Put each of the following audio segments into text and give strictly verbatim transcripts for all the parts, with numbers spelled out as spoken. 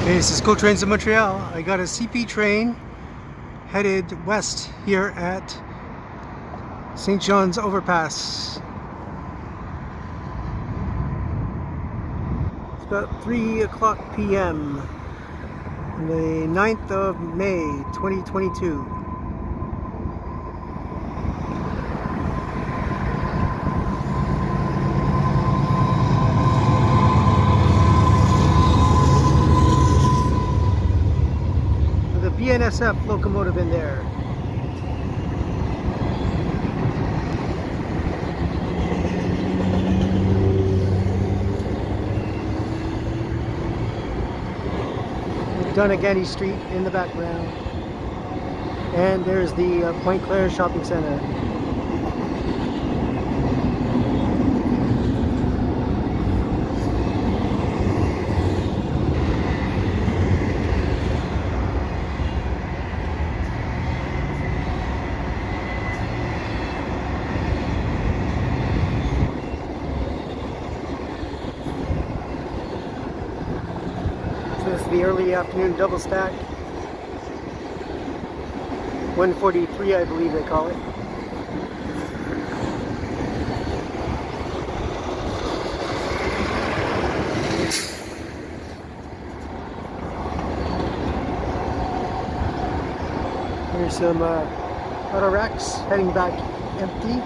Okay, this is Cool Trains of Montreal. I got a C P train headed west here at Saint John's Overpass. It's about three o'clock p m on the ninth of May twenty twenty-two. B N S F locomotive in there. Dunagany Street in the background. And there's the uh, Pointe Claire shopping center. This is the early afternoon double stack. one forty-three, I believe they call it. There's some uh, auto racks heading back empty.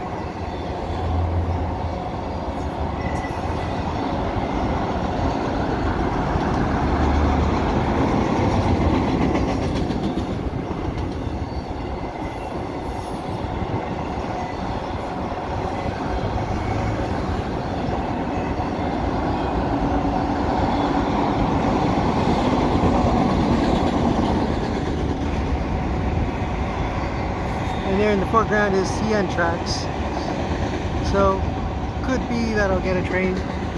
And there in the foreground is C N tracks, so could be that I'll get a train.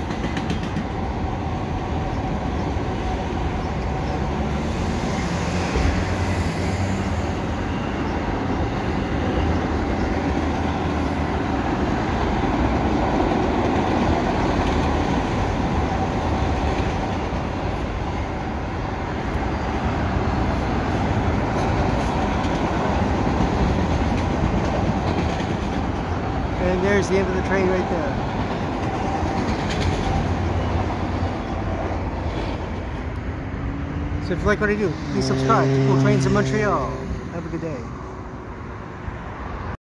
And there's the end of the train right there. So if you like what I do, please subscribe to Cool Trains of Montreal. Have a good day.